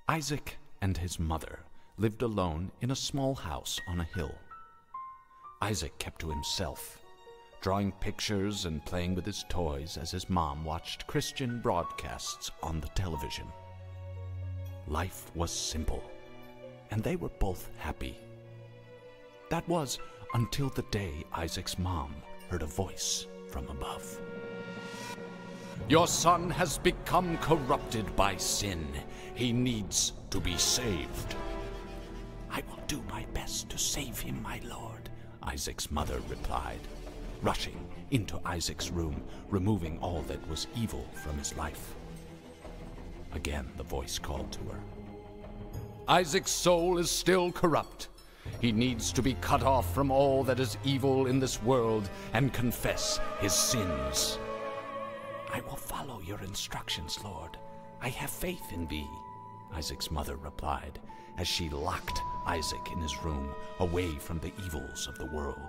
Isaac and his mother lived alone in a small house on a hill. Isaac kept to himself, drawing pictures and playing with his toys as his mom watched Christian broadcasts on the television. Life was simple, and they were both happy. That was until the day Isaac's mom heard a voice from above. "Your son has become corrupted by sin. He needs to be saved." "I will do my best to save him, my lord," Isaac's mother replied, rushing into Isaac's room, removing all that was evil from his life. Again the voice called to her. "Isaac's soul is still corrupt. He needs to be cut off from all that is evil in this world and confess his sins." "I will follow your instructions, Lord. I have faith in thee," Isaac's mother replied, as she locked Isaac in his room, away from the evils of the world.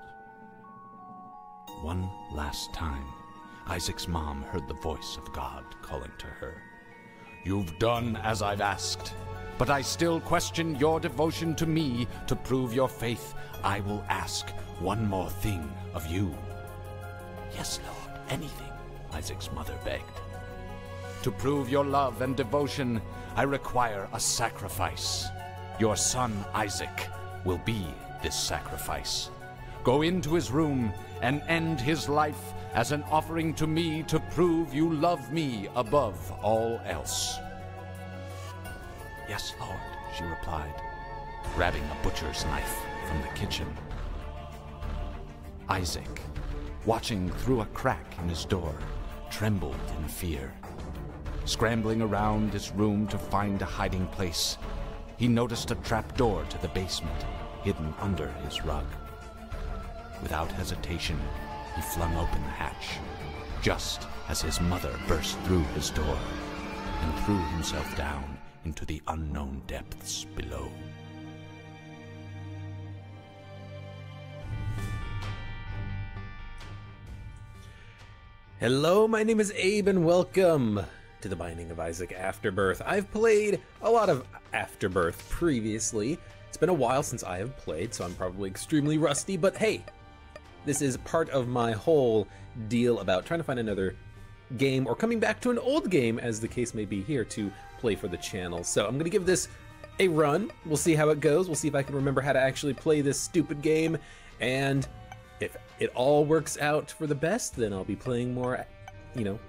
One last time, Isaac's mom heard the voice of God calling to her. "You've done as I've asked, but I still question your devotion to me. To prove your faith, I will ask one more thing of you." "Yes, Lord, anything," Isaac's mother begged. "To prove your love and devotion, I require a sacrifice. Your son Isaac will be this sacrifice. Go into his room and end his life as an offering to me to prove you love me above all else." "Yes, Lord," she replied, grabbing a butcher's knife from the kitchen. Isaac, watching through a crack in his door, trembled in fear. Scrambling around his room to find a hiding place, he noticed a trap door to the basement hidden under his rug. Without hesitation, he flung open the hatch, just as his mother burst through his door and threw himself down into the unknown depths below. Hello, my name is Abe, and welcome to The Binding of Isaac Afterbirth. I've played a lot of Afterbirth previously. It's been a while since I have played, so I'm probably extremely rusty, but hey, this is part of my whole deal about trying to find another game, or coming back to an old game, as the case may be here, to play for the channel. So I'm going to give this a run. We'll see how it goes. We'll see if I can remember how to actually play this stupid game, and if it all works out for the best, then I'll be playing more, you know,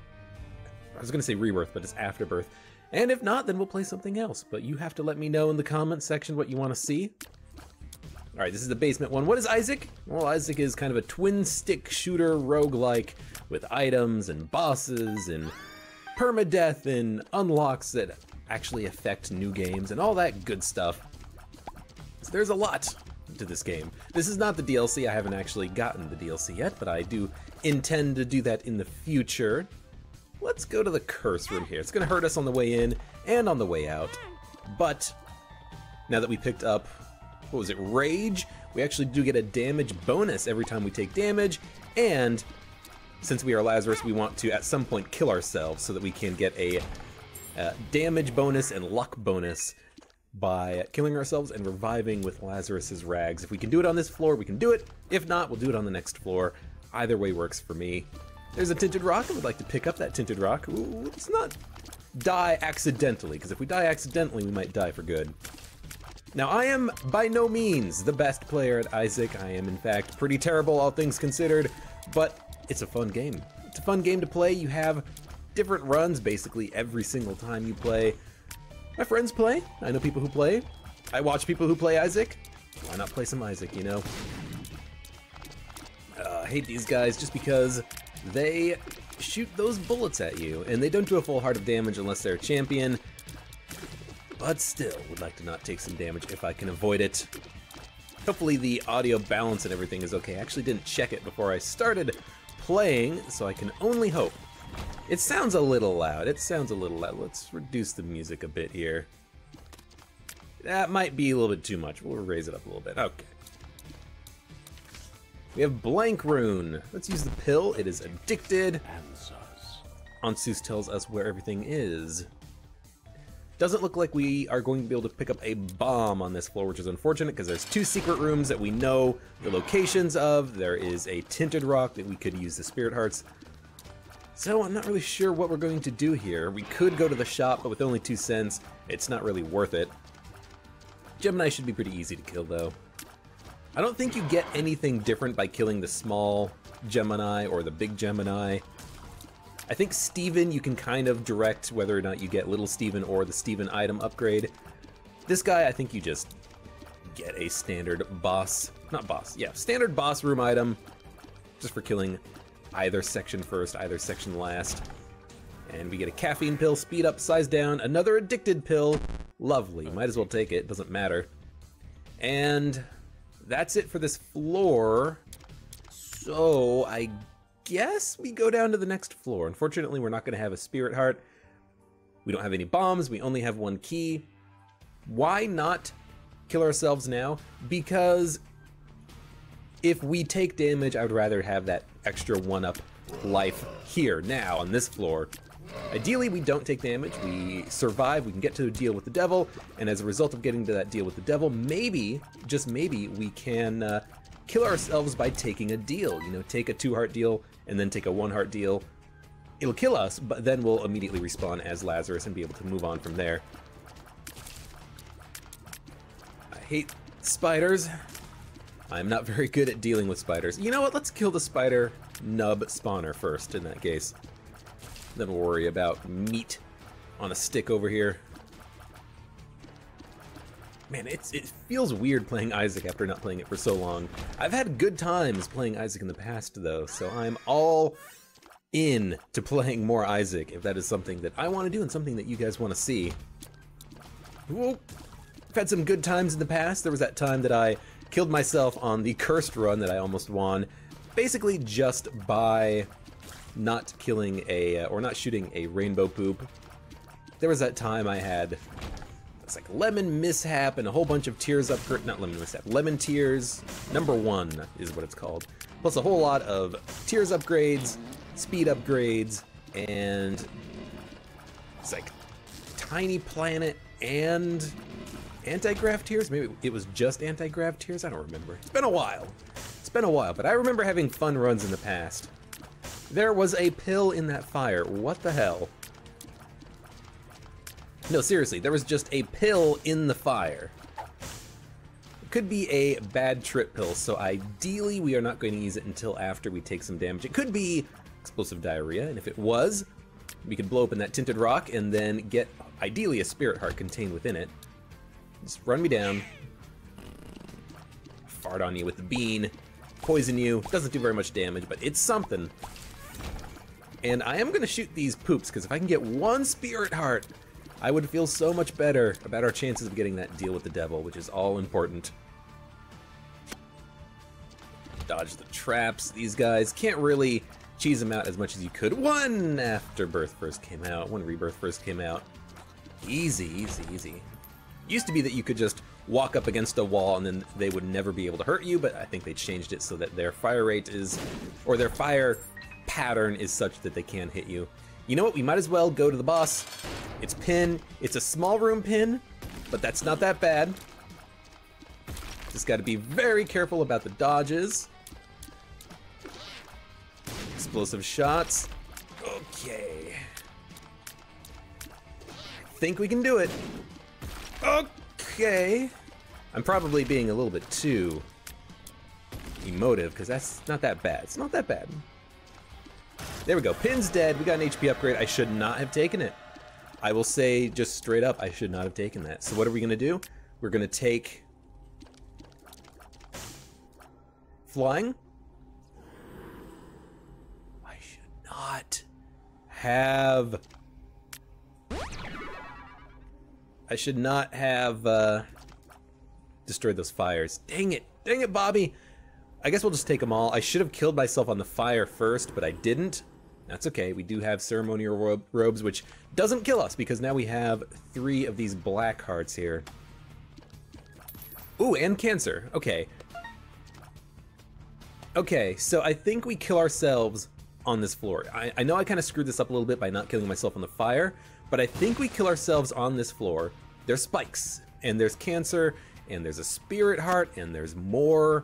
I was going to say Rebirth, but it's Afterbirth. And if not, then we'll play something else. But you have to let me know in the comments section what you want to see. All right, this is the basement one. What is Isaac? Well, Isaac is kind of a twin-stick shooter roguelike with items and bosses and permadeath and unlocks that actually affect new games and all that good stuff. So there's a lot to this game. This is not the DLC. I haven't actually gotten the DLC yet, but I do intend to do that in the future. Let's go to the curse room here. It's going to hurt us on the way in and on the way out. But now that we picked up, what was it, Rage, we actually do get a damage bonus every time we take damage. And since we are Lazarus, we want to at some point kill ourselves so that we can get a damage bonus and luck bonus by killing ourselves and reviving with Lazarus's rags. If we can do it on this floor, we can do it. If not, we'll do it on the next floor. Either way works for me. There's a tinted rock. I would like to pick up that tinted rock. Ooh, let's not die accidentally, because if we die accidentally, we might die for good. Now, I am by no means the best player at Isaac. I am, in fact, pretty terrible, all things considered, but it's a fun game. It's a fun game to play. You have different runs basically every single time you play. My friends play. I know people who play. I watch people who play Isaac. Why not play some Isaac, you know? I hate these guys just because they shoot those bullets at you, and they don't do a full heart of damage unless they're a champion. But still, would like to not take some damage if I can avoid it. Hopefully the audio balance and everything is okay. I actually didn't check it before I started playing, so I can only hope. It sounds a little loud. It sounds a little loud. Let's reduce the music a bit here. That might be a little bit too much. We'll raise it up a little bit. Okay. We have Blank Rune. Let's use the pill. It is addicted. Answers. Ansus tells us where everything is. Doesn't look like we are going to be able to pick up a bomb on this floor, which is unfortunate because there's 2 secret rooms that we know the locations of. There is a tinted rock that we could use the spirit hearts. So I'm not really sure what we're going to do here. We could go to the shop, but with only 2 cents, it's not really worth it. Gemini should be pretty easy to kill, though. I don't think you get anything different by killing the small Gemini or the big Gemini. I think Steven, you can kind of direct whether or not you get Little Steven or the Steven item upgrade. This guy, I think you just get a standard boss, not boss, yeah, standard boss room item, just for killing either section first, either section last. And we get a caffeine pill, speed up, size down, another addicted pill. Lovely, might as well take it, doesn't matter. And that's it for this floor. So I guess we go down to the next floor. Unfortunately, we're not going to have a spirit heart. We don't have any bombs. We only have 1 key. Why not kill ourselves now? Because if we take damage, I would rather have that extra 1-up life here, now, on this floor. Ideally, we don't take damage. We survive. We can get to a deal with the devil. And as a result of getting to that deal with the devil, maybe, just maybe, we can kill ourselves by taking a deal. You know, take a 2-heart deal and then take a 1-heart deal. It'll kill us, but then we'll immediately respawn as Lazarus and be able to move on from there. I hate spiders. I'm not very good at dealing with spiders. You know what? Let's kill the spider nub spawner first in that case. Then we'll worry about meat on a stick over here. Man, it feels weird playing Isaac after not playing it for so long. I've had good times playing Isaac in the past, though, so I'm all in to playing more Isaac, if that is something that I want to do and something that you guys want to see. Whoa. I've had some good times in the past. There was that time that I killed myself on the cursed run that I almost won, basically just by not killing a, or not shooting a rainbow poop. There was that time I had, it's like lemon mishap and a whole bunch of tears up, not lemon mishap, lemon tears, #1 is what it's called. Plus a whole lot of tears upgrades, speed upgrades, and it's like tiny planet and anti-grav tears? Maybe it was just anti-grav tears? I don't remember. It's been a while. It's been a while, but I remember having fun runs in the past. There was a pill in that fire. What the hell? No, seriously, there was just a pill in the fire. It could be a bad trip pill, so ideally we are not going to use it until after we take some damage. It could be explosive diarrhea, and if it was, we could blow open that tinted rock and then get, ideally, a spirit heart contained within it. Just run me down. Fart on you with the bean. Poison you. Doesn't do very much damage, but it's something. And I am going to shoot these poops, because if I can get 1 spirit heart, I would feel so much better about our chances of getting that deal with the devil, which is all important. Dodge the traps. These guys can't really cheese them out as much as you could. 1 Afterbirth first came out. 1 Rebirth first came out. Easy, easy, easy. Used to be that you could just walk up against a wall and then they would never be able to hurt you, but I think they changed it so that their fire rate is, or their fire pattern is such that they can hit you. You know what? We might as well go to the boss. It's pin. It's a small room pin, but that's not that bad. Just got to be very careful about the dodges. Explosive shots. Okay. I think we can do it. Okay. I'm probably being a little bit too emotive because that's not that bad. It's not that bad. There we go. Pin's dead. We got an HP upgrade. I should not have taken it. I will say just straight up, I should not have taken that. So what are we going to do? We're going to take flying. I should not have... I should not have destroyed those fires. Dang it. Dang it, Bobby. I guess we'll just take them all. I should have killed myself on the fire first, but I didn't. That's okay. We do have ceremonial robes, which doesn't kill us because now we have 3 of these black hearts here. Ooh, and cancer. Okay. Okay, so I think we kill ourselves on this floor. I know I kind of screwed this up a little bit by not killing myself on the fire, but I think we kill ourselves on this floor. There's spikes, and there's cancer, and there's a spirit heart, and there's more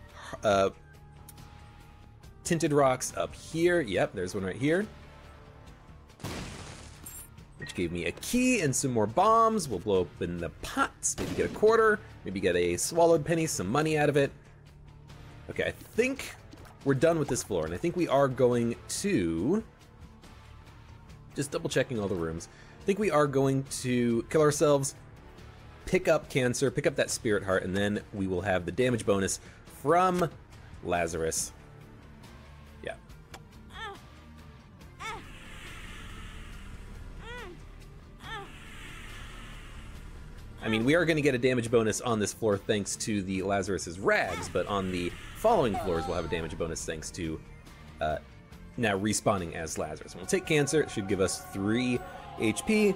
tinted rocks up here. Yep, there's one right here, which gave me a key and some more bombs. We'll blow open the pots, maybe get a quarter, maybe get a swallowed penny, some money out of it. Okay, I think we're done with this floor, and I think we are going to, just double checking all the rooms, I think we are going to kill ourselves, pick up cancer, pick up that spirit heart, and then we will have the damage bonus from Lazarus. Yeah. I mean, we are going to get a damage bonus on this floor thanks to the Lazarus's rags, but on the following floors we'll have a damage bonus thanks to now respawning as Lazarus. We'll take cancer. It should give us 3 HP,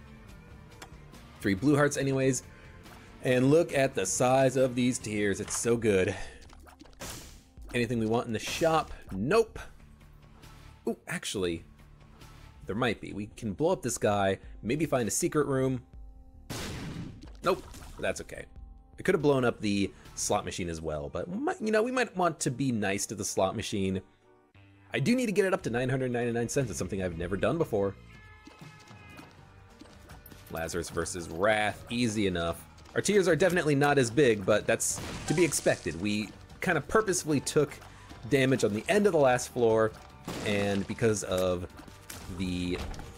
3 blue hearts anyways, and look at the size of these tiers. It's so good. Anything we want in the shop? Nope. Ooh, actually, there might be. We can blow up this guy, maybe find a secret room. Nope, that's okay. I could have blown up the slot machine as well, but we might want to be nice to the slot machine. I do need to get it up to 999 cents. It's something I've never done before. Lazarus versus Wrath, easy enough. Our tiers are definitely not as big, but that's to be expected. We kind of purposefully took damage on the end of the last floor, and because of the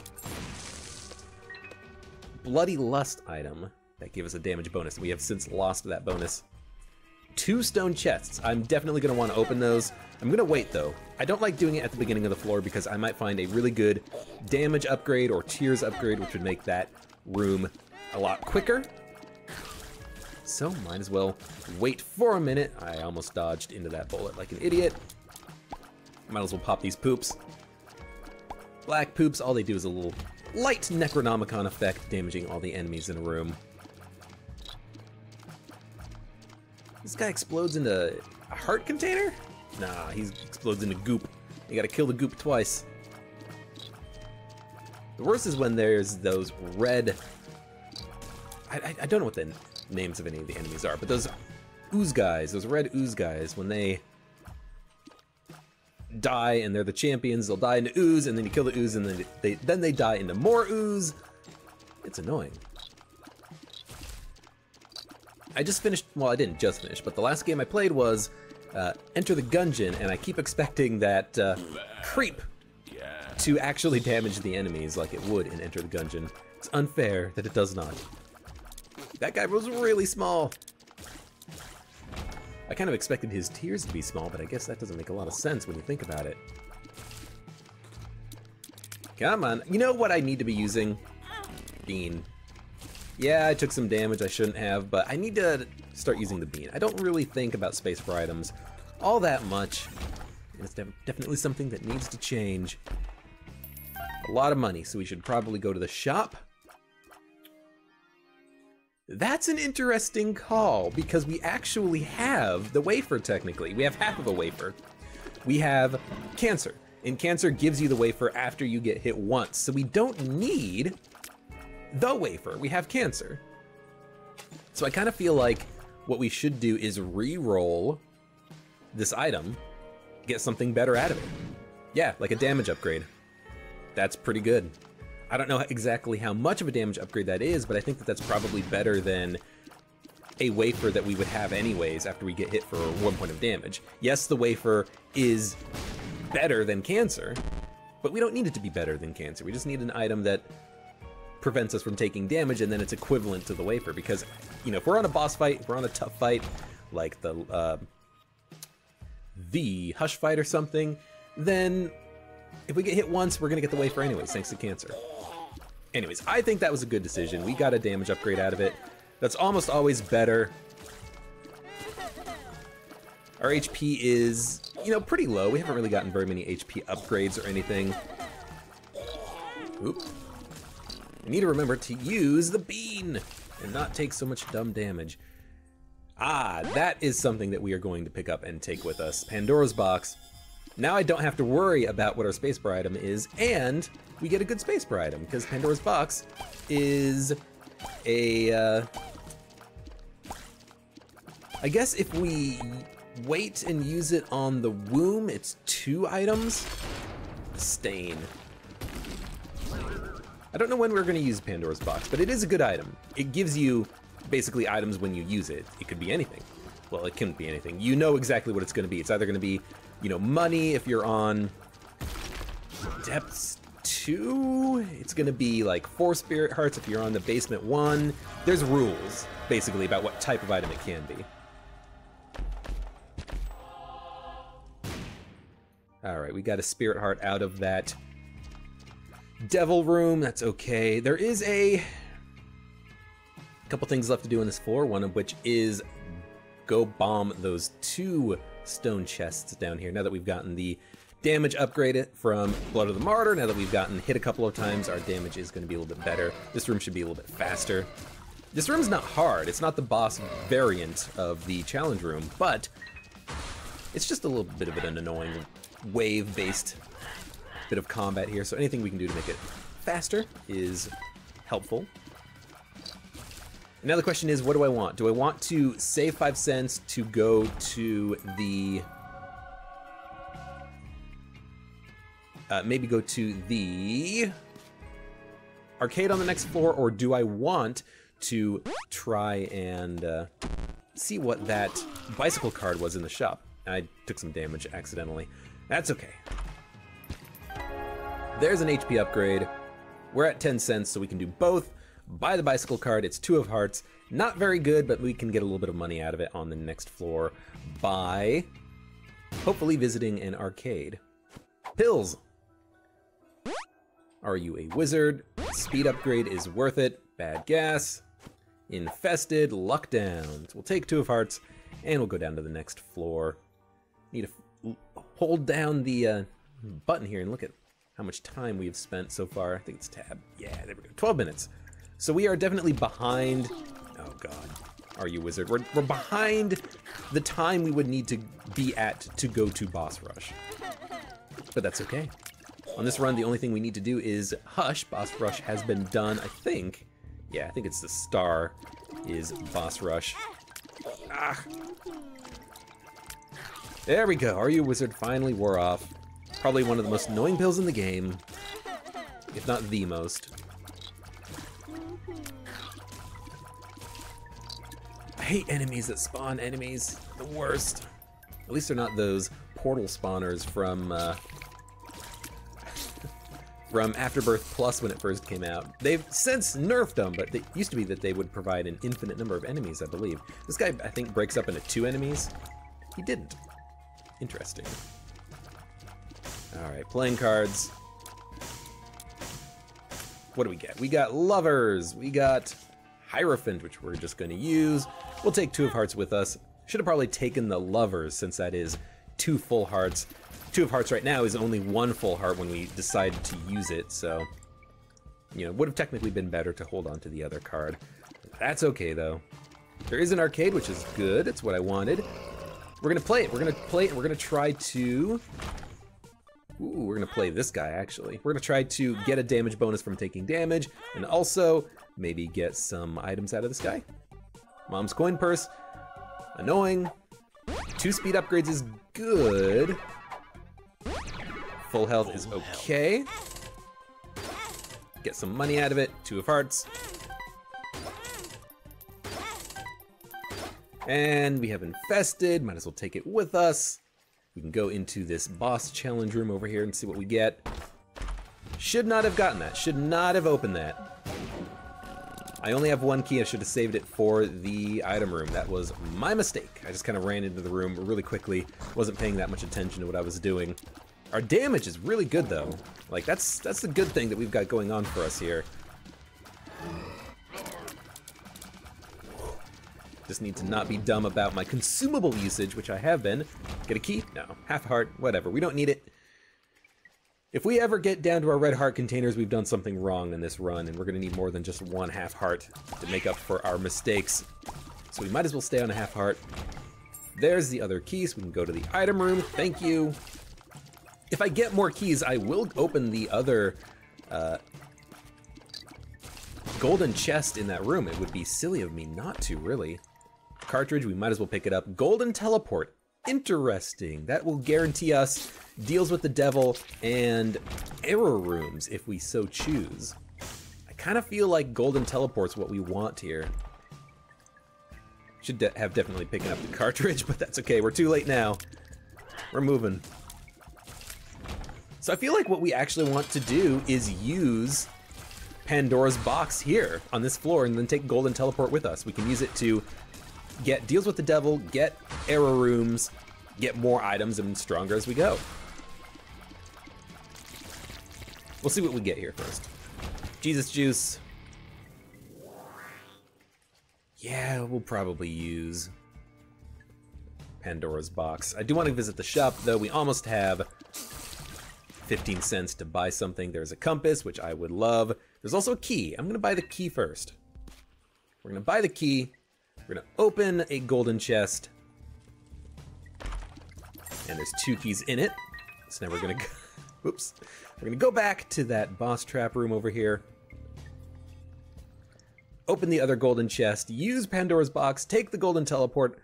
Bloody Lust item, that gave us a damage bonus. We have since lost that bonus. 2 stone chests. I'm definitely going to want to open those. I'm going to wait though. I don't like doing it at the beginning of the floor because I might find a really good damage upgrade or tiers upgrade, which would make that room a lot quicker. So might as well wait for a minute. I almost dodged into that bullet like an idiot. Might as well pop these poops. Black poops, all they do is a little light Necronomicon effect, damaging all the enemies in a room. This guy explodes into a heart container? Nah, he explodes into goop. You gotta kill the goop twice. The worst is when there's those red... I don't know what the names of any of the enemies are, but those ooze guys, those red ooze guys, when they die and they're the champions, they'll die into ooze, and then you kill the ooze, and then they die into more ooze. It's annoying. I just finished, well, I didn't just finish, but the last game I played was Enter the Gungeon, and I keep expecting that creep to actually damage the enemies like it would in Enter the Gungeon. It's unfair that it does not. That guy was really small. I kind of expected his tiers to be small, but I guess that doesn't make a lot of sense when you think about it. Come on. You know what I need to be using? Bean. Yeah, I took some damage I shouldn't have, but I need to start using the bean. I don't really think about space for items all that much. It's definitely something that needs to change. A lot of money, so we should probably go to the shop. That's an interesting call, because we actually have the wafer, technically. We have half of a wafer. We have cancer, and cancer gives you the wafer after you get hit once, so we don't need the wafer. We have cancer. So I kind of feel like what we should do is re-roll this item, get something better out of it. Yeah, like a damage upgrade. That's pretty good. I don't know exactly how much of a damage upgrade that is, but I think that that's probably better than a wafer that we would have anyways after we get hit for 1 point of damage. Yes, the wafer is better than cancer, but we don't need it to be better than cancer. We just need an item that prevents us from taking damage, and then it's equivalent to the wafer, because, you know, if we're on a boss fight, if we're on a tough fight, like the Hush fight or something, then if we get hit once, we're gonna get the wafer anyways, thanks to cancer. Anyways, I think that was a good decision. We got a damage upgrade out of it. That's almost always better. Our HP is, you know, pretty low. We haven't really gotten very many HP upgrades or anything. Oop. I need to remember to use the bean and not take so much dumb damage. Ah, that is something that we are going to pick up and take with us. Pandora's box. Now I don't have to worry about what our spacebar item is, and we get a good spacebar item, because Pandora's Box is a, I guess if we wait and use it on the womb, it's 2 items. Stain. I don't know when we're gonna use Pandora's Box, but it is a good item. It gives you basically items when you use it. It could be anything. Well, it couldn't be anything. You know exactly what it's gonna be. It's either gonna be, you know, money if you're on Depths 2. It's gonna be like 4 Spirit Hearts if you're on the Basement 1. There's rules, basically, about what type of item it can be. All right, we got a Spirit Heart out of that Devil Room. That's okay. There is a couple things left to do on this floor, one of which is go bomb those 2 stone chests down here. Now that we've gotten the damage upgraded from Blood of the Martyr, now that we've gotten hit a couple of times, our damage is going to be a little bit better. This room should be a little bit faster. This room's not hard. It's not the boss variant of the challenge room, but it's just a little bit of an annoying wave-based bit of combat here, so anything we can do to make it faster is helpful. Now the question is, what do I want? Do I want to save 5 cents to go to the... maybe go to the arcade on the next floor, or do I want to try and see what that bicycle card was in the shop? I took some damage accidentally. That's okay. There's an HP upgrade. We're at 10 cents, so we can do both. Buy the bicycle card. It's 2 of hearts. Not very good, but we can get a little bit of money out of it on the next floor by hopefully visiting an arcade. Pills. Are you a wizard? Speed upgrade is worth it. Bad gas. Infested. Luck down. So we'll take 2 of hearts, and we'll go down to the next floor. Need to hold down the button here and look at how much time we've spent so far. I think it's tab. Yeah, there we go. 12 minutes. So we are definitely behind. Oh God, are you wizard? We're behind the time we would need to be at to go to boss rush. But that's okay. On this run, the only thing we need to do is hush. Boss rush has been done, I think. Yeah, I think it's the star is boss rush. Ah. There we go. Are you wizard finally wore off. Probably one of the most annoying pills in the game, if not the most. I hate enemies that spawn enemies. The worst. At least they're not those portal spawners from Afterbirth Plus when it first came out. They've since nerfed them, but it used to be that they would provide an infinite number of enemies, I believe. This guy, I think, breaks up into 2 enemies. He didn't. Interesting. All right, playing cards. What do we get? We got Lovers. We got Hierophant, which we're just going to use. We'll take 2 of hearts with us. Should have probably taken the Lovers, since that is 2 full hearts. 2 of hearts right now is only 1 full heart when we decided to use it, so, you know, would have technically been better to hold on to the other card. That's okay, though. There is an arcade, which is good. It's what I wanted. We're gonna play it. We're gonna play it. We're gonna try to... Ooh, we're gonna play this guy, actually. We're gonna try to get a damage bonus from taking damage, and also maybe get some items out of this guy. Mom's coin purse. Annoying. 2 speed upgrades is good. Full health is okay. Get some money out of it. 2 of hearts. And we have infested. Might as well take it with us. We can go into this boss challenge room over here and see what we get. Should not have gotten that. Should not have opened that. I only have 1 key. I should have saved it for the item room. That was my mistake. I just kind of ran into the room really quickly. Wasn't paying that much attention to what I was doing. Our damage is really good, though. Like, that's the good thing that we've got going on for us here. Just need to not be dumb about my consumable usage, which I have been. Get a key? No. Half a heart? Whatever. We don't need it. If we ever get down to our red heart containers, we've done something wrong in this run, and we're going to need more than just 1 half heart to make up for our mistakes. So we might as well stay on a half heart. There's the other key, so we can go to the item room. Thank you. If I get more keys, I will open the other golden chest in that room. It would be silly of me not to, really. Cartridge, we might as well pick it up. Golden teleport. Interesting. That will guarantee us deals with the devil and error rooms if we so choose. I kind of feel like golden teleport's what we want here. Should have definitely picked up the cartridge, but that's okay. We're too late now. We're moving. So I feel like what we actually want to do is use Pandora's box here on this floor and then take golden teleport with us. We can use it to get deals with the devil, get error rooms, get more items and stronger as we go. We'll see what we get here first. Jesus juice. Yeah, we'll probably use Pandora's box. I do want to visit the shop though. We almost have 15 cents to buy something. There's a compass, which I would love. There's also a key. I'm gonna buy the key first. We're gonna buy the key. We're gonna open a golden chest. And there's 2 keys in it. So now we're gonna go, oops. We're gonna go back to that boss trap room over here. Open the other golden chest, use Pandora's box, take the golden teleport.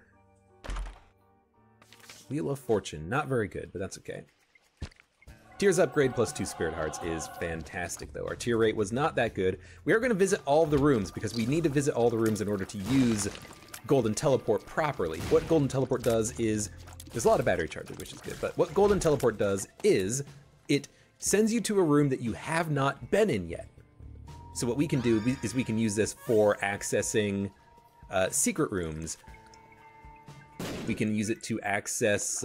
Wheel of Fortune, not very good, but that's okay. Tears upgrade plus 2 spirit hearts is fantastic though. Our tier rate was not that good. We are gonna visit all of the rooms because we need to visit all the rooms in order to use golden teleport properly. What golden teleport does is, there's a lot of battery charges, which is good, but what golden teleport does is it sends you to a room that you have not been in yet. So what we can do is we can use this for accessing secret rooms. We can use it to access,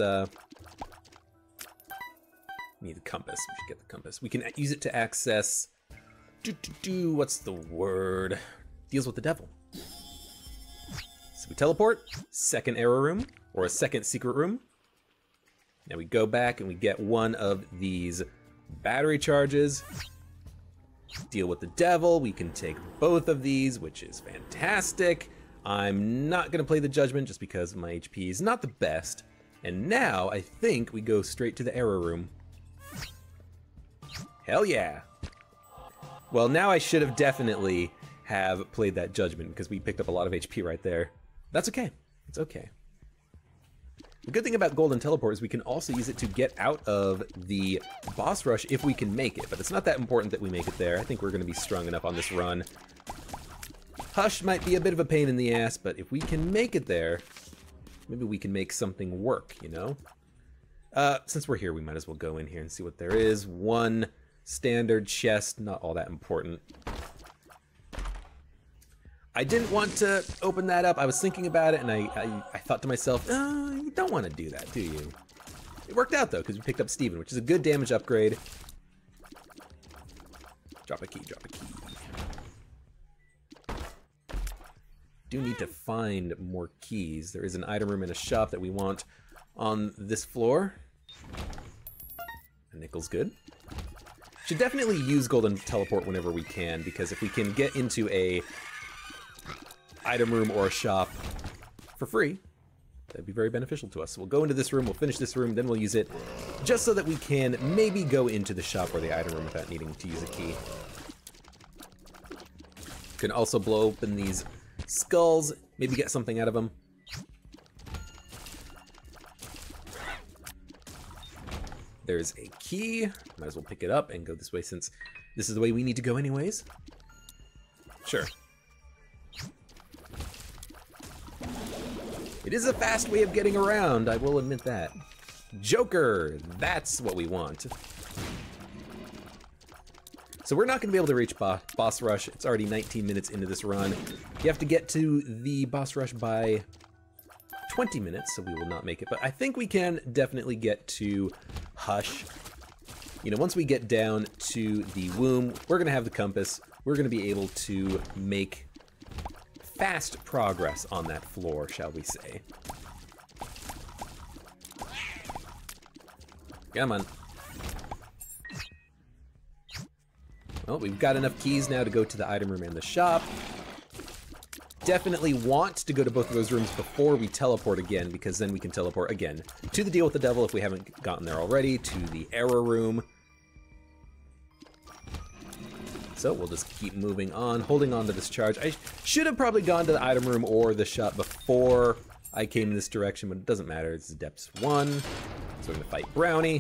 we need the compass, we should get the compass. We can use it to access, what's the word? Deals with the devil. So we teleport, second error room, or a second secret room. Now we go back and we get one of these battery charges. Deal with the devil, we can take both of these, which is fantastic. I'm not gonna play the judgment just because my HP is not the best. And now I think we go straight to the error room. Hell yeah. Well, now I should have definitely have played that judgment because we picked up a lot of HP right there. That's okay, it's okay. The good thing about golden teleport is we can also use it to get out of the boss rush if we can make it, but it's not that important that we make it there. I think we're gonna be strong enough on this run. Hush might be a bit of a pain in the ass, but if we can make it there, maybe we can make something work, you know? Since we're here, we might as well go in here and see what there is. One standard chest, not all that important. I didn't want to open that up. I was thinking about it and I thought to myself, you don't want to do that, do you? It worked out though, because we picked up Steven, which is a good damage upgrade. Drop a key, drop a key. Do need to find more keys. There is an item room in a shop that we want on this floor. A nickel's good. Should definitely use golden teleport whenever we can, because if we can get into a item room or a shop for free, that'd be very beneficial to us. So we'll go into this room, we'll finish this room, then we'll use it just so that we can maybe go into the shop or the item room without needing to use a key. Can also blow open these skulls, maybe get something out of them. There's a key, might as well pick it up and go this way since this is the way we need to go anyways. Sure. It is a fast way of getting around, I will admit that. Joker, that's what we want. So we're not gonna be able to reach boss rush. It's already 19 minutes into this run. You have to get to the boss rush by 20 minutes, so we will not make it. But I think we can definitely get to Hush. You know, once we get down to the womb, we're gonna have the compass. We're gonna be able to make fast progress on that floor, shall we say. Come on. Well, we've got enough keys now to go to the item room and the shop. definitely want to go to both of those rooms before we teleport again, because then we can teleport again to the Deal with the Devil if we haven't gotten there already, to the error room. So we'll just keep moving on, holding on to this charge. I should have probably gone to the item room or the shop before I came in this direction, but it doesn't matter. It's Depths 1, so we're gonna fight Brownie.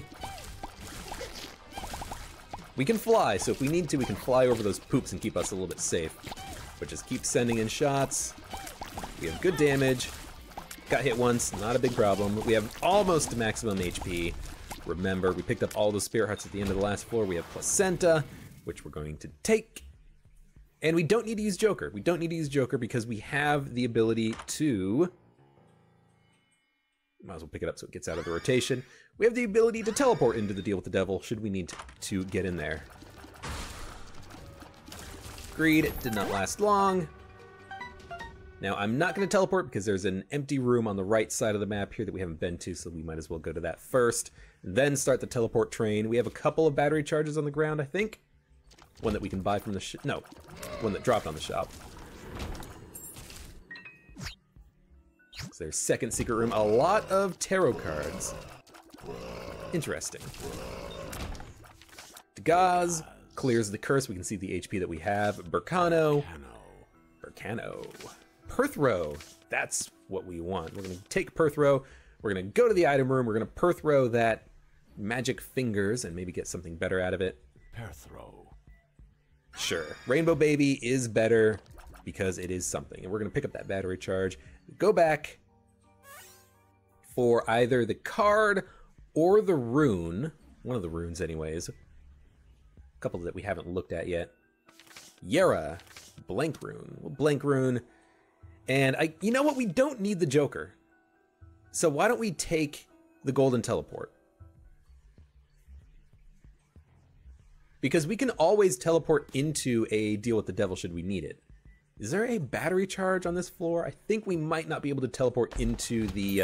We can fly, so if we need to, we can fly over those poops and keep us a little bit safe. But just keep sending in shots. We have good damage. Got hit once, not a big problem. We have almost maximum HP. Remember, we picked up all those spirit hearts at the end of the last floor. We have Placenta, which we're going to take. And we don't need to use Joker. We don't need to use Joker because we have the ability to... Might as well pick it up so it gets out of the rotation. We have the ability to teleport into the Deal with the Devil should we need to get in there. Greed did not last long. Now I'm not going to teleport because there's an empty room on the right side of the map here that we haven't been to, so we might as well go to that first, then start the teleport train. We have a couple of battery charges on the ground, I think. One that we can buy from the no, one that dropped on the shop. So there's second secret room. A lot of tarot cards. Interesting. Dagaz clears the curse. We can see the HP that we have. Burkano. Perthrow. That's what we want. We're going to take Perthrow. We're going to go to the item room. We're going to Perthrow that magic fingers and maybe get something better out of it. Perthrow. Sure. Rainbow Baby is better because it is something. And we're going to pick up that battery charge. Go back for either the card or the rune. One of the runes anyways. A couple that we haven't looked at yet. Yera, blank rune. Well, blank rune. And you know what? We don't need the Joker. So why don't we take the golden teleport? Because we can always teleport into a Deal with the Devil should we need it. Is there a battery charge on this floor? I think we might not be able to teleport into the...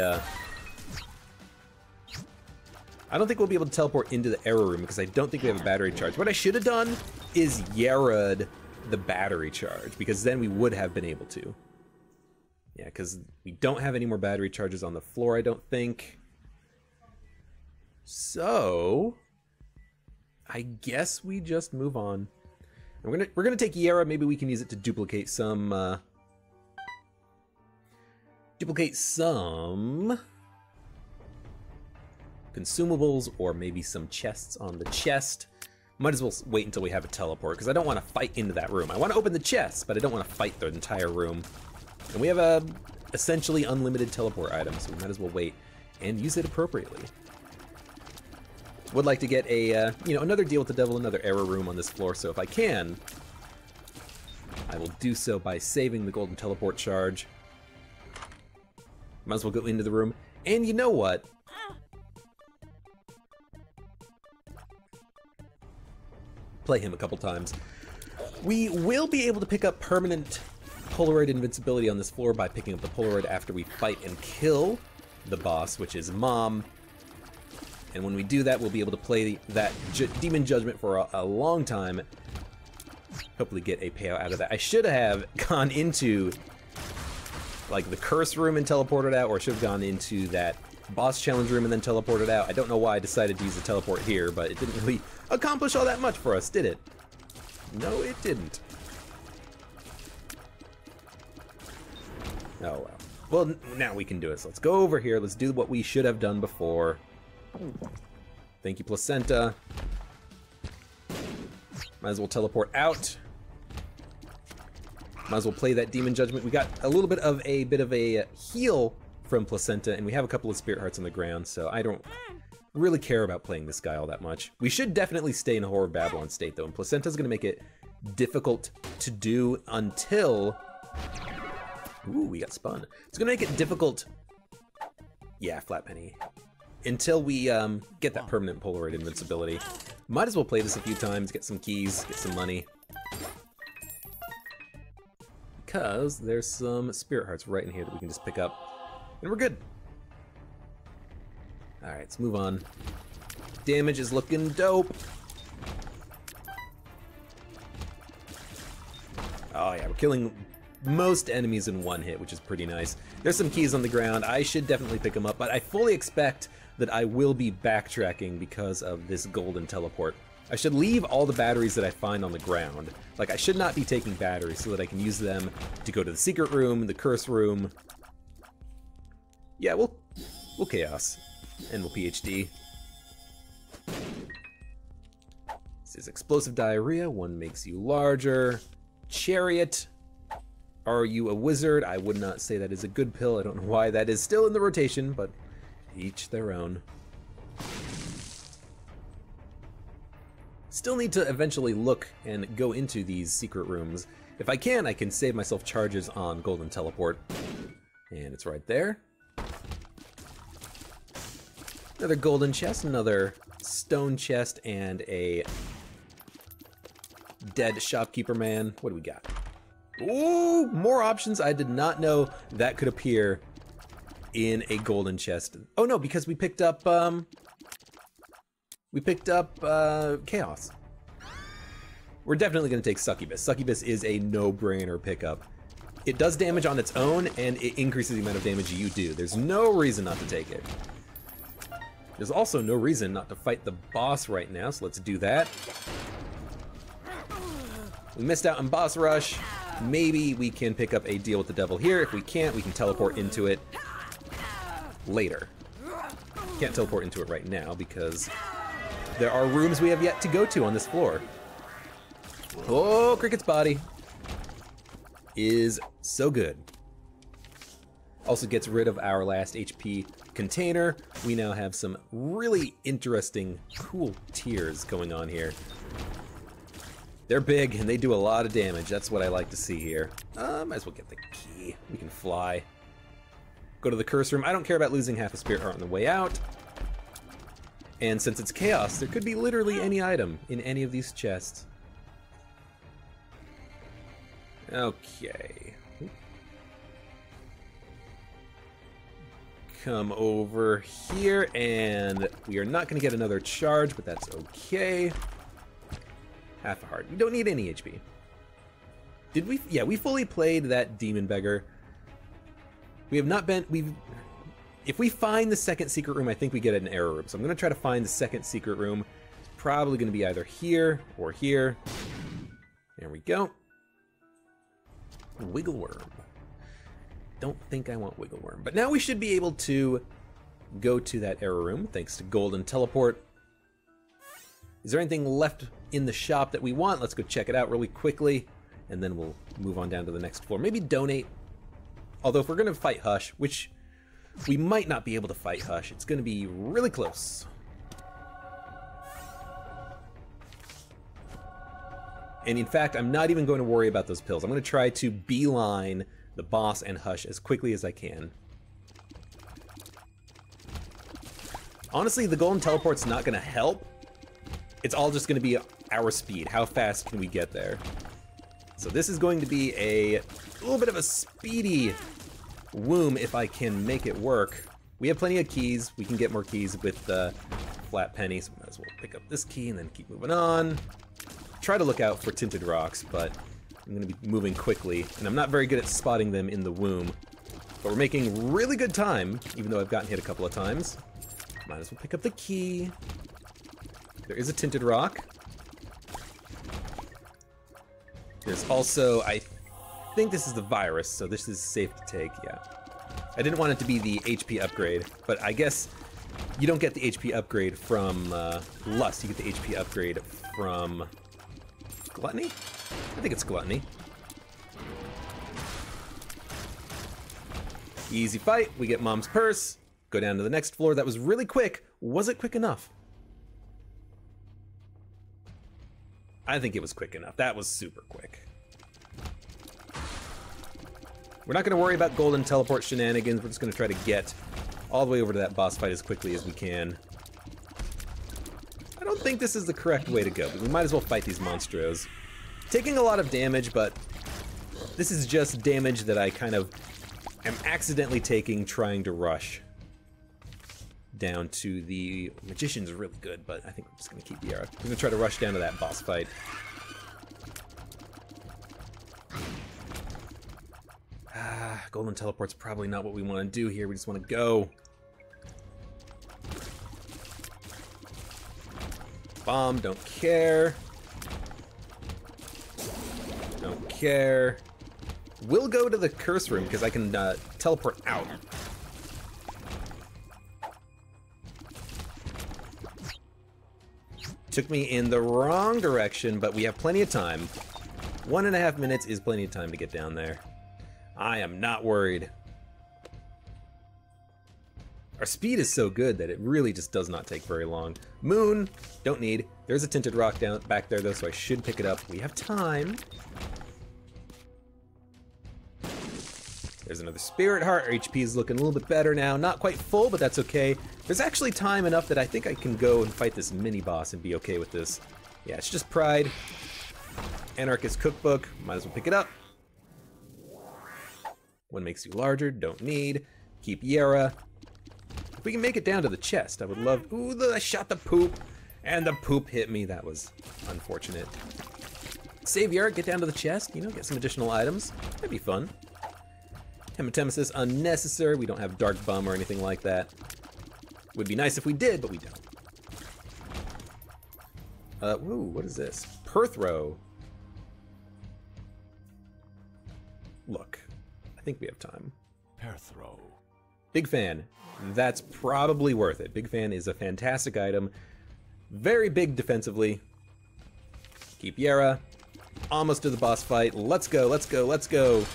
I don't think we'll be able to teleport into the error room because I don't think we have a battery charge. What I should have done is Yera'd the battery charge, because then we would have been able to. Yeah, because we don't have any more battery charges on the floor, I don't think. So... I guess we just move on. And we're gonna take Yera. Maybe we can use it to duplicate some consumables, or maybe some chests on the chest. Might as well wait until we have a teleport, because I don't want to fight into that room. I want to open the chest, but I don't want to fight the entire room. And we have a essentially unlimited teleport item, so we might as well wait and use it appropriately. Would like to get a, another Deal with the Devil, another error room on this floor, so if I can, I will do so by saving the golden teleport charge. Might as well go into the room. And you know what? Play him a couple times. We will be able to pick up permanent Polaroid invincibility on this floor by picking up the Polaroid after we fight and kill the boss, which is Mom. And when we do that, we'll be able to play that Demon Judgment for a long time. Hopefully get a payout out of that. I should have gone into like the curse room and teleported out, or I should have gone into that boss challenge room and then teleported out. I don't know why I decided to use the teleport here, but it didn't really accomplish all that much for us, did it? No, it didn't. Oh well. Well, now we can do it. So let's go over here. Let's do what we should have done before. Thank you, Placenta. Might as well teleport out. Might as well play that Demon Judgment. We got a little bit of a heal from Placenta, and we have a couple of Spirit Hearts on the ground, so I don't really care about playing this guy all that much. We should definitely stay in a Horror Babylon state, though, and Placenta's gonna make it difficult to do until... Ooh, we got spun. It's gonna make it difficult... Yeah, Flat Penny. Until we get that permanent Polaroid invincibility. Might as well play this a few times, get some keys, get some money. Because there's some Spirit Hearts right in here that we can just pick up. And we're good. Alright, let's move on. Damage is looking dope. Oh yeah, we're killing most enemies in one hit, which is pretty nice. There's some keys on the ground. I should definitely pick them up, but I fully expect that I will be backtracking because of this golden teleport. I should leave all the batteries that I find on the ground. Like, I should not be taking batteries so that I can use them to go to the secret room, the curse room. Yeah, we'll chaos. And we'll PhD. This is explosive diarrhea. One makes you larger. Chariot. Are you a wizard? I would not say that is a good pill. I don't know why that is still in the rotation, but each their own. Still need to eventually look and go into these secret rooms. If I can save myself charges on Golden Teleport. And it's right there. Another golden chest, another stone chest, and a dead shopkeeper man. What do we got? Ooh, more options. I did not know that could appear in a golden chest. Oh no, because we picked up chaos. We're definitely going to take succubus. Succubus is a no-brainer pickup. It does damage on its own, and it increases the amount of damage you do. There's no reason not to take it. There's also no reason not to fight the boss right now, so let's do that. We missed out on boss rush. Maybe we can pick up a deal with the devil here. If we can't, we can teleport into it later. Can't teleport into it right now because there are rooms we have yet to go to on this floor. Oh, Cricket's body is so good. Also gets rid of our last HP container. We now have some really interesting, cool tiers going on here. They're big and they do a lot of damage. That's what I like to see here. Might as well get the key. We can fly. Go to the curse room. I don't care about losing half a spirit heart on the way out. And since it's chaos, there could be literally any item in any of these chests. Okay. Come over here, and we are not going to get another charge, but that's okay. Half a heart. We don't need any HP. Did we? Yeah, we fully played that demon beggar. We have not been. If we find the second secret room, I think we get an error room. So I'm going to try to find the second secret room. It's probably going to be either here or here. There we go. Wiggle worm. Don't think I want wiggle worm. But now we should be able to go to that error room thanks to golden teleport. Is there anything left in the shop that we want? Let's go check it out really quickly, and then we'll move on down to the next floor. Maybe donate. Although if we're going to fight Hush, which we might not be able to fight Hush, it's going to be really close. And in fact, I'm not even going to worry about those pills. I'm going to try to beeline the boss and Hush as quickly as I can. Honestly, the golden teleport's not going to help. It's all just going to be our speed. How fast can we get there? So this is going to be a little bit of a speedy womb if I can make it work. We have plenty of keys. We can get more keys with the flat penny, so we might as well pick up this key and then keep moving on. Try to look out for tinted rocks, but I'm going to be moving quickly, and I'm not very good at spotting them in the womb. But we're making really good time, even though I've gotten hit a couple of times. Might as well pick up the key. There is a tinted rock. There's also, I think this is the virus, so this is safe to take, yeah. I didn't want it to be the HP upgrade, but I guess you don't get the HP upgrade from Lust, you get the HP upgrade from Gluttony? I think it's Gluttony. Easy fight, we get Mom's purse, go down to the next floor. That was really quick. Was it quick enough? I think it was quick enough. That was super quick. We're not going to worry about golden teleport shenanigans. We're just going to try to get all the way over to that boss fight as quickly as we can. I don't think this is the correct way to go, but we might as well fight these monstros. Taking a lot of damage, but this is just damage that I kind of am accidentally taking trying to rush down to the magician's really good, but I think we're just going to keep the arrow. We're going to try to rush down to that boss fight. golden teleport's probably not what we want to do here. We just want to go. Bomb, don't care. Don't care. We'll go to the curse room because I can teleport out. Took me in the wrong direction, but we have plenty of time. 1.5 minutes is plenty of time to get down there. I am not worried. Our speed is so good that it really just does not take very long. Moon, don't need. There's a tinted rock down back there though, so I should pick it up. We have time. There's another spirit heart. Our HP is looking a little bit better now. Not quite full, but that's okay. There's actually time enough that I think I can go and fight this mini boss and be okay with this. Yeah, it's just pride. Anarchist cookbook. Might as well pick it up. One makes you larger. Don't need. Keep Yara. If we can make it down to the chest, I would love... Ooh, I shot the poop. And the poop hit me. That was unfortunate. Save Yara, get down to the chest. You know, get some additional items. That'd be fun. Hematemesis, unnecessary. We don't have Dark Bum or anything like that. Would be nice if we did, but we don't. Ooh, what is this? Perthrow. Look, I think we have time. Perthrow. Big fan. That's probably worth it. Big fan is a fantastic item. Very big defensively. Keep Yara. Almost to the boss fight. Let's go, let's go, let's go.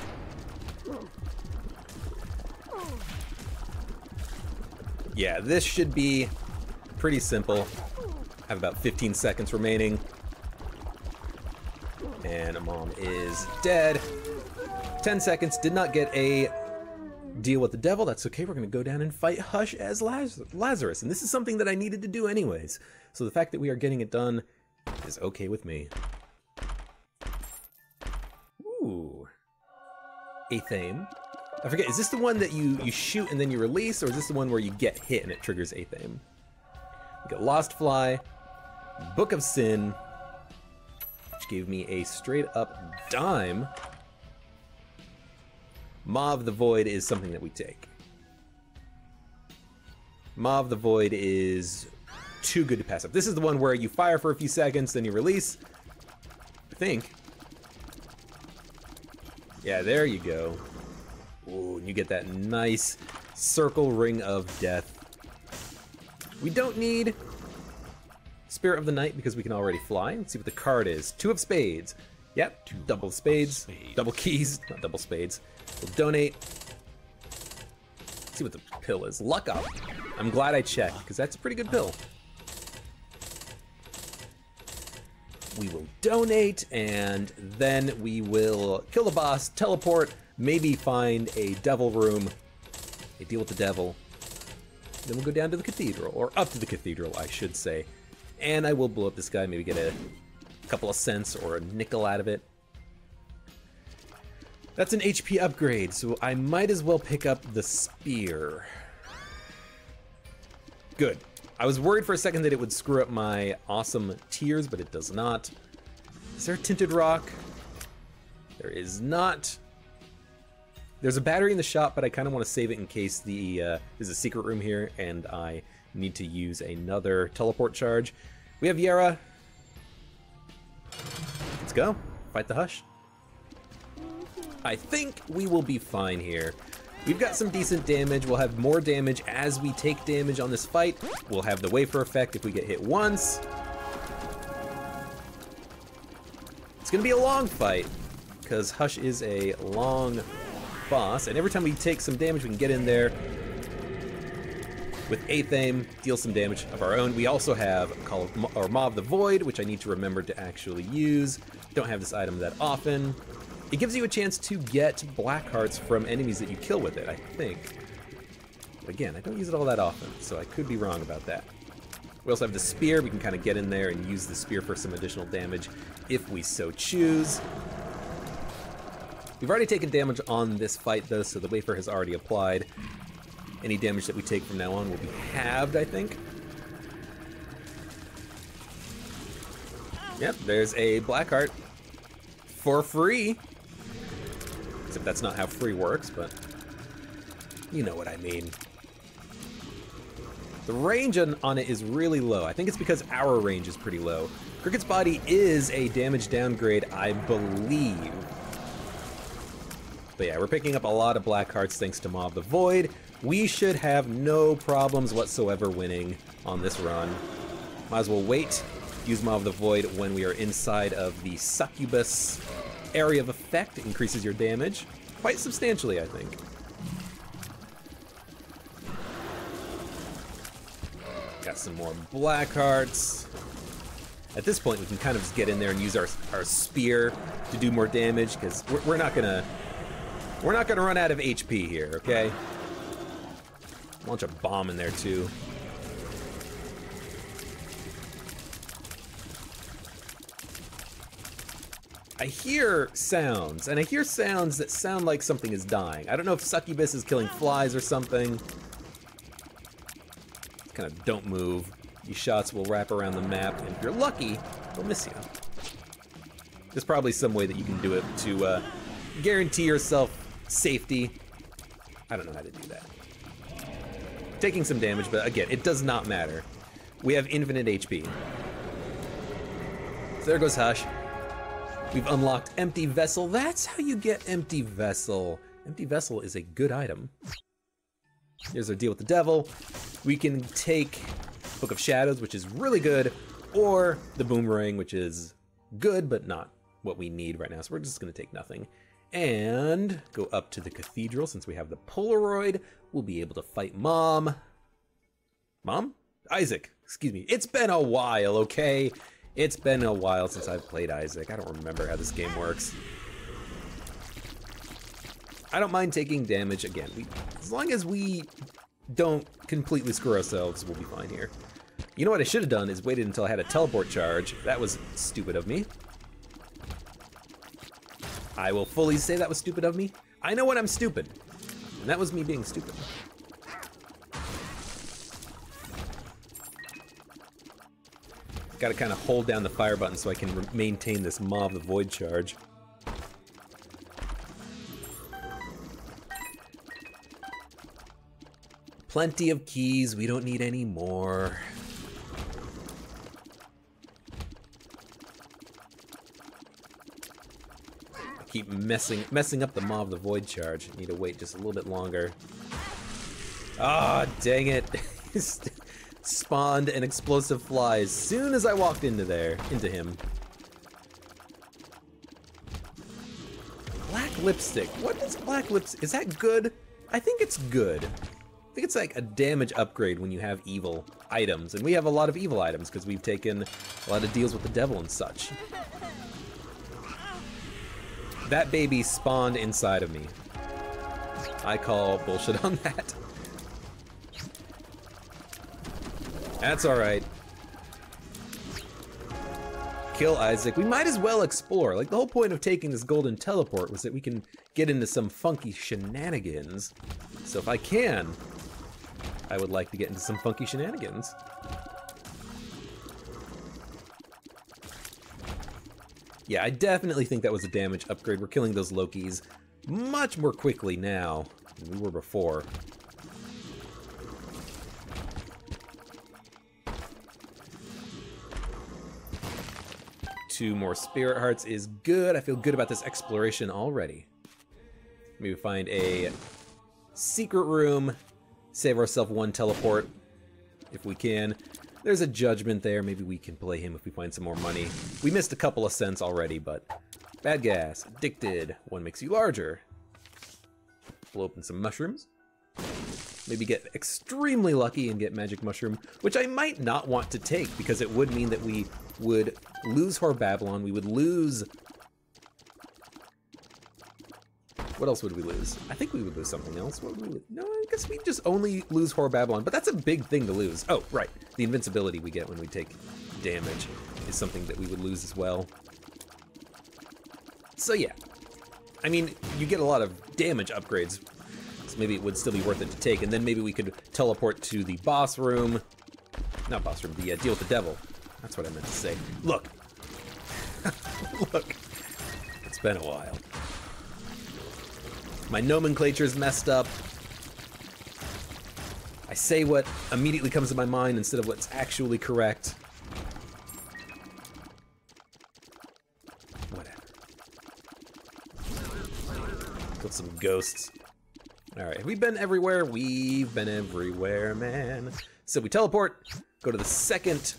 Yeah, this should be pretty simple. I have about 15 seconds remaining. And Mom is dead. 10 seconds, did not get a deal with the devil. That's okay, we're gonna go down and fight Hush as Lazarus. And this is something that I needed to do anyways. So the fact that we are getting it done is okay with me. Ooh. Athame. I forget, is this the one that you shoot and then you release, or is this the one where you get hit and it triggers Athame? We got Lost Fly, Book of Sin, which gave me a straight up dime. Maw of the Void is something that we take. Maw of the Void is too good to pass up. This is the one where you fire for a few seconds, then you release. I think. Yeah, there you go. Ooh, and you get that nice circle ring of death. We don't need Spirit of the Night because we can already fly. Let's see what the card is. 2 of spades. Yep, double spades. Double keys, not double spades. We'll donate. Let's see what the pill is. Luck Up. I'm glad I checked because that's a pretty good pill. We will donate and then we will kill the boss, teleport, maybe find a devil room, a deal with the devil. Then we'll go down to the cathedral, or up to the cathedral, I should say. And I will blow up this guy, maybe get a couple of cents or a nickel out of it. That's an HP upgrade, so I might as well pick up the spear. Good. I was worried for a second that it would screw up my awesome tears, but it does not. Is there a tinted rock? There is not. There's a battery in the shop, but I kind of want to save it in case there's a secret room here and I need to use another teleport charge. We have Yara. Let's go. Fight the Hush. I think we will be fine here. We've got some decent damage. We'll have more damage as we take damage on this fight. We'll have the wafer effect if we get hit once. It's gonna be a long fight because Hush is a long boss, and every time we take some damage, we can get in there with Athame, deal some damage of our own. We also have Maw of the Void, which I need to remember to actually use. Don't have this item that often. It gives you a chance to get black hearts from enemies that you kill with it, I think. But again, I don't use it all that often, so I could be wrong about that. We also have the spear. We can kind of get in there and use the spear for some additional damage if we so choose. We've already taken damage on this fight, though, so the wafer has already applied. Any damage that we take from now on will be halved, I think. Yep, there's a black heart for free. Except that's not how free works, but you know what I mean. The range on it is really low. I think it's because our range is pretty low. Cricket's body is a damage downgrade, I believe. But yeah, we're picking up a lot of black hearts thanks to Maw of the Void. We should have no problems whatsoever winning on this run. Might as well wait, use Maw of the Void when we are inside of the succubus area of effect. It increases your damage quite substantially, I think. Got some more black hearts. At this point, we can kind of just get in there and use our spear to do more damage, because we're not gonna run out of HP here, okay? Launch a bomb in there too. I hear sounds, and I hear sounds that sound like something is dying. I don't know if succubus is killing flies or something. Kind of don't move. These shots will wrap around the map, and if you're lucky, they'll miss you. There's probably some way that you can do it to guarantee yourself safety. I don't know how to do that. Taking some damage, but again, it does not matter. We have infinite HP. So there goes Hush. We've unlocked Empty Vessel. That's how you get Empty Vessel. Empty Vessel is a good item. Here's our deal with the devil. We can take Book of Shadows, which is really good, or the Boomerang, which is good, but not what we need right now. So we're just gonna take nothing. And go up to the cathedral. Since we have the Polaroid, we'll be able to fight Mom. Mom? Isaac, excuse me. It's been a while, okay? It's been a while since I've played Isaac. I don't remember how this game works. I don't mind taking damage again. As long as we don't completely screw ourselves, we'll be fine here. You know what I should have done is waited until I had a teleport charge. That was stupid of me. I will fully say that was stupid of me. I know when I'm stupid, and that was me being stupid. Gotta kind of hold down the fire button so I can maintain this Maw of the Void charge. Plenty of keys, we don't need any more. I keep messing up the Maw of the Void charge. I need to wait just a little bit longer. Ah, dang it. Spawned an explosive fly as soon as I walked into him. Black lipstick. What is black lipstick? Is that good? I think it's good. I think it's like a damage upgrade when you have evil items, and we have a lot of evil items because we've taken a lot of deals with the devil and such. That baby spawned inside of me. I call bullshit on that. That's alright. Kill Isaac. We might as well explore. Like, the whole point of taking this golden teleport was that we can get into some funky shenanigans. So if I can, I would like to get into some funky shenanigans. Yeah, I definitely think that was a damage upgrade. We're killing those Lokis much more quickly now than we were before. Two more spirit hearts is good. I feel good about this exploration already. Maybe find a secret room, save ourselves one teleport if we can. There's a judgment there. Maybe we can play him if we find some more money. We missed a couple of cents already, but bad gas, addicted. One makes you larger. Blow open some mushrooms. Maybe get extremely lucky and get magic mushroom, which I might not want to take because it would mean that we would lose Whore Babylon. We would lose... What else would we lose? I think we would lose something else. What would we lose? No, I guess we just only lose Whore Babylon, but that's a big thing to lose. Oh, right. The invincibility we get when we take damage is something that we would lose as well. So yeah. I mean, you get a lot of damage upgrades, so maybe it would still be worth it to take, and then maybe we could teleport to the boss room. Not boss room, the deal with the devil. That's what I meant to say. Look. Look. It's been a while. My nomenclature's messed up. I say what immediately comes to my mind instead of what's actually correct. Whatever. Killed some ghosts. Alright, have we been everywhere? We've been everywhere, man. So we teleport, go to the second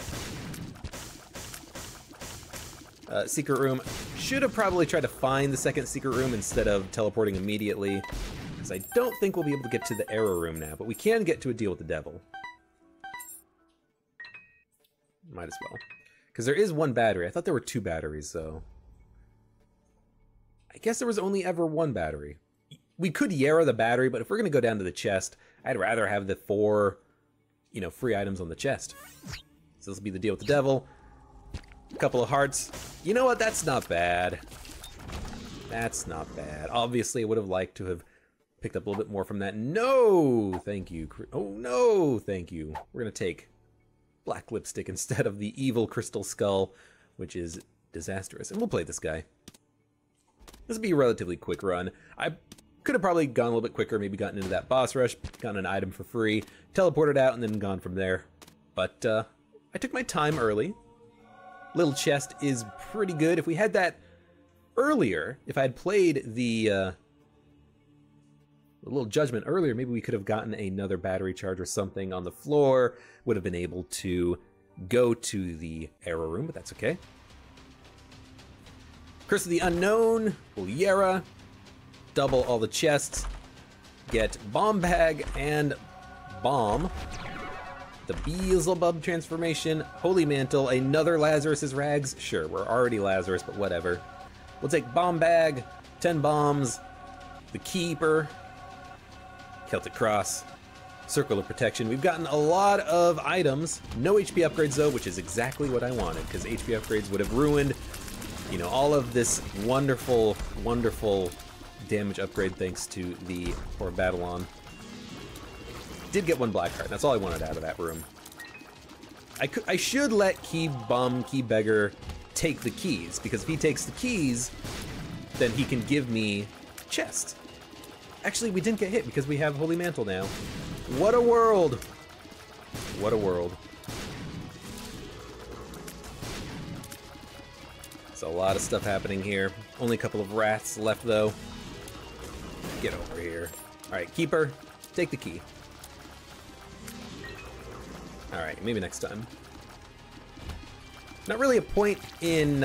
secret room. Should have probably tried to find the second secret room instead of teleporting immediately, because I don't think we'll be able to get to the error room now, but we can get to a deal with the devil. Might as well. Because there is one battery. I thought there were 2 batteries, so... I guess there was only ever 1 battery. We could Yara the battery, but if we're going to go down to the chest, I'd rather have the 4, you know, free items on the chest. So this will be the deal with the devil. A couple of hearts. You know what? That's not bad. That's not bad. Obviously, I would have liked to have picked up a little bit more from that. No! Thank you. Oh, no! Thank you. We're going to take black lipstick instead of the evil crystal skull, which is disastrous. And we'll play this guy. This will be a relatively quick run. I could have probably gone a little bit quicker, maybe gotten into that boss rush, gotten an item for free, teleported out, and then gone from there. But I took my time early. Little chest is pretty good. If we had that earlier, if I had played the little judgment earlier, maybe we could have gotten another battery charge or something on the floor, would have been able to go to the error room, but that's okay. Curse of the Unknown, we'll Yara, double all the chests, get Bomb Bag and Bomb. The Beelzebub transformation, Holy Mantle, another Lazarus's rags. Sure, we're already Lazarus, but whatever. We'll take Bomb Bag, 10 bombs, the Keeper, Celtic Cross, Circle of Protection. We've gotten a lot of items. No HP upgrades though, which is exactly what I wanted, because HP upgrades would have ruined, you know, all of this wonderful, wonderful damage upgrade thanks to the poor Babylon. Did get 1 black card. That's all I wanted out of that room. I should let Key Bum, Key Beggar take the keys, because if he takes the keys, then he can give me chest. Actually, we didn't get hit because we have Holy Mantle now. What a world! What a world. There's a lot of stuff happening here. Only a couple of wraths left, though. Get over here. Alright, Keeper, take the key. Alright, maybe next time. Not really a point in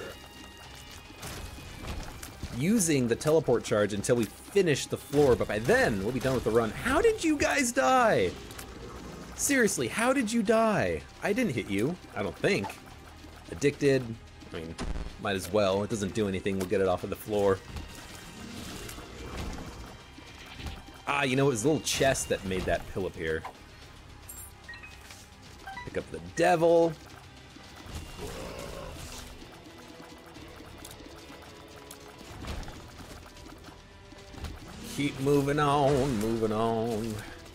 using the teleport charge until we finish the floor, but by then we'll be done with the run. How did you guys die? Seriously, how did you die? I didn't hit you, I don't think. Addicted, I mean, might as well. It doesn't do anything, we'll get it off of the floor. Ah, you know, it was the little chest that made that pill appear. Pick up the devil. Keep moving on, moving on.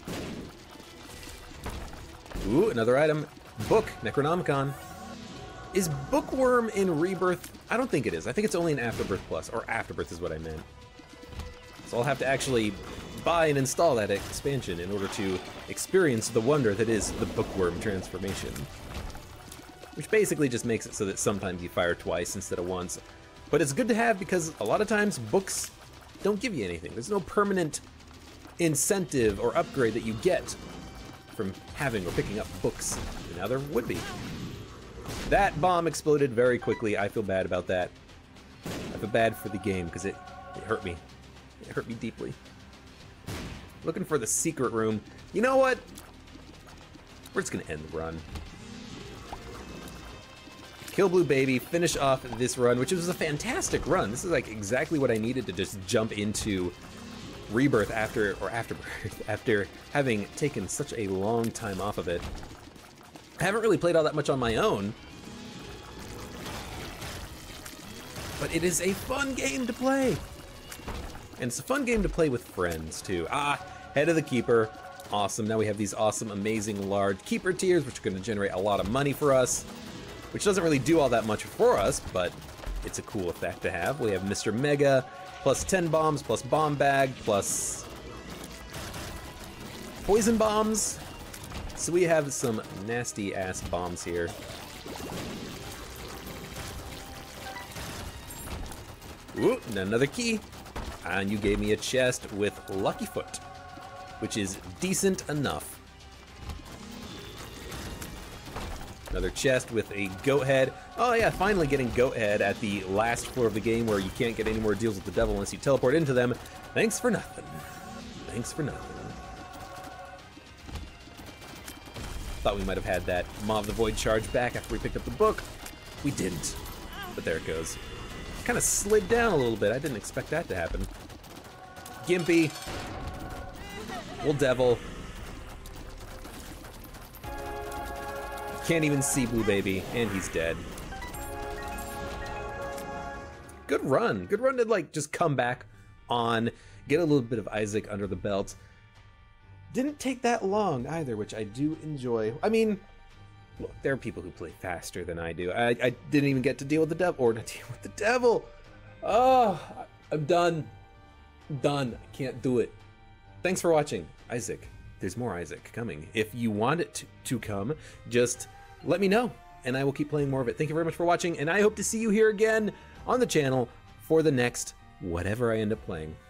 Ooh, another item. Book, Necronomicon. Is Bookworm in Rebirth? I don't think it is. I think it's only in Afterbirth Plus, or Afterbirth is what I meant. So I'll have to actually buy and install that expansion in order to experience the wonder that is the Bookworm transformation. Which basically just makes it so that sometimes you fire twice instead of once. But it's good to have because a lot of times books don't give you anything. There's no permanent incentive or upgrade that you get from having or picking up books. And now there would be. That bomb exploded very quickly. I feel bad about that. I feel bad for the game because it hurt me. It hurt me deeply. Looking for the secret room. You know what? We're just gonna end the run. Kill Blue Baby, finish off this run, which was a fantastic run. This is like exactly what I needed to just jump into Rebirth after Afterbirth, after having taken such a long time off of it. I haven't really played all that much on my own, but it is a fun game to play. And it's a fun game to play with friends too. Ah, Head of the Keeper, awesome. Now we have these awesome, amazing large Keeper tiers, which are gonna generate a lot of money for us. Which doesn't really do all that much for us, but it's a cool effect to have. We have Mr. Mega plus 10 bombs, plus bomb bag, plus poison bombs. So we have some nasty ass bombs here. Ooh, and another key. And you gave me a chest with Lucky Foot, which is decent enough. Another chest with a goat head. Oh yeah, finally getting goat head at the last floor of the game where you can't get any more deals with the devil unless you teleport into them. Thanks for nothing. Thanks for nothing. Thought we might have had that Maw of the Void charge back after we picked up the book. We didn't. But there it goes. Kind of slid down a little bit. I didn't expect that to happen. Gimpy. Well, devil. Can't even see Blue Baby, and he's dead. Good run. Good run to, like, just come back on, get a little bit of Isaac under the belt. Didn't take that long either, which I do enjoy. I mean, look, there are people who play faster than I do. I didn't even get to deal with the devil, or not deal with the devil. Oh, I'm done. I'm done. I can't do it. Thanks for watching, Isaac. There's more Isaac coming. If you want it to come, just let me know, and I will keep playing more of it. Thank you very much for watching, and I hope to see you here again on the channel for the next whatever I end up playing.